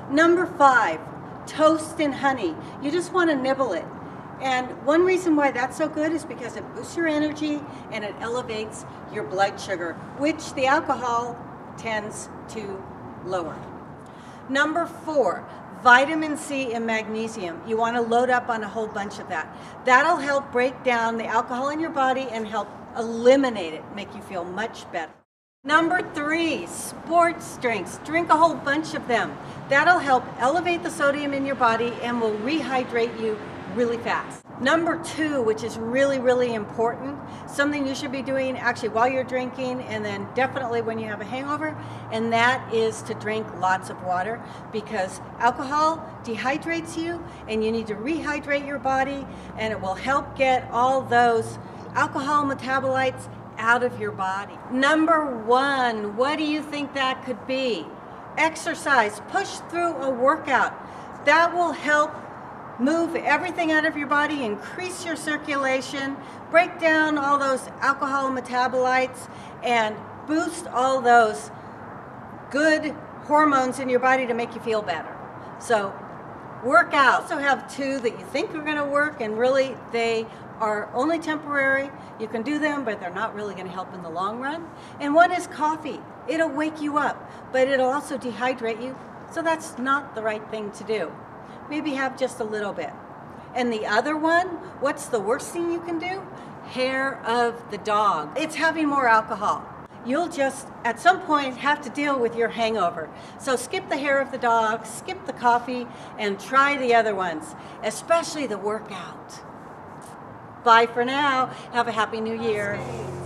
Number 5, toast and honey. You just want to nibble it. And one reason why that's so good is because it boosts your energy and it elevates your blood sugar, which the alcohol tends to lower. Number 4, vitamin C and magnesium. You want to load up on a whole bunch of that. That'll help break down the alcohol in your body and help eliminate it, make you feel much better. Number 3, sports drinks. Drink a whole bunch of them. That'll help elevate the sodium in your body and will rehydrate you really fast. Number 2, which is really, really important, something you should be doing actually while you're drinking and then definitely when you have a hangover, and that is to drink lots of water, because alcohol dehydrates you and you need to rehydrate your body, and it will help get all those alcohol metabolites out of your body. Number 1, what do you think that could be? Exercise. Push through a workout. That will help move everything out of your body, increase your circulation, break down all those alcohol metabolites, and boost all those good hormones in your body to make you feel better. So work out. I also have 2 that you think are going to work, and really they are only temporary. You can do them, but they're not really going to help in the long run. And one is coffee. It'll wake you up, but it'll also dehydrate you, so that's not the right thing to do. Maybe have just a little bit. And the other one, what's the worst thing you can do? Hair of the dog. It's having more alcohol. You'll just, at some point, have to deal with your hangover. So skip the hair of the dog, skip the coffee, and try the other ones, especially the workout. Bye for now. Have a happy new year.